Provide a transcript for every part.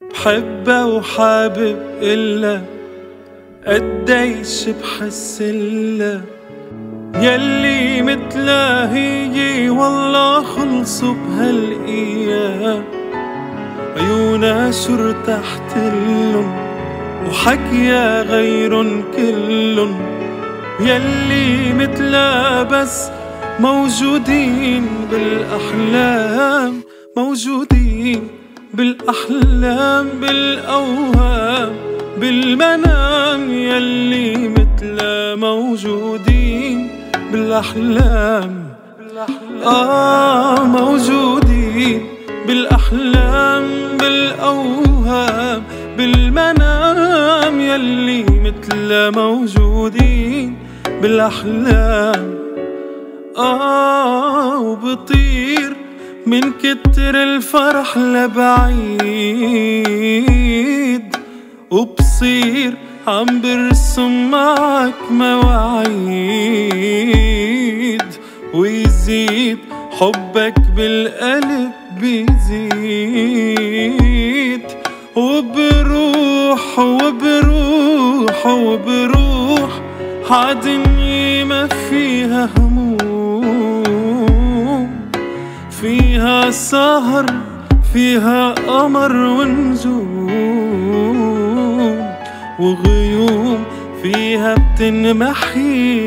بحبها وحابب إلا قديش بحسلها، يلي متلا هي والله خلصوا بهالأيام. عيونا شو ارتحتلن وحكيا غيرن كلن، يلي متلا بس موجودين بالأحلام، موجودين بالأحلام بالأوهام بالمنام، يلي متلا موجودين بالأحلام. موجودين بالأحلام بالأوهام بالمنام، يلي متلا موجودين بالأحلام. وبطير من كتر الفرح لبعيد، وبصير عم برسم معك مواعيد، ويزيد حبك بالقلب بيزيد، وبروح وبروح وبروح عالدنيا ما فيها هموم، فيها سهر فيها قمر ونجوم وغيوم، فيها بتنمحي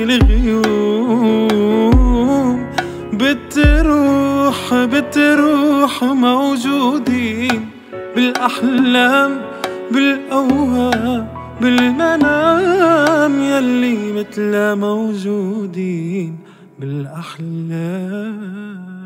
الغيوم. بتروح بتروح موجودين بالأحلام بالأوهام بالمنام، يلي متلا موجودين بالأحلام.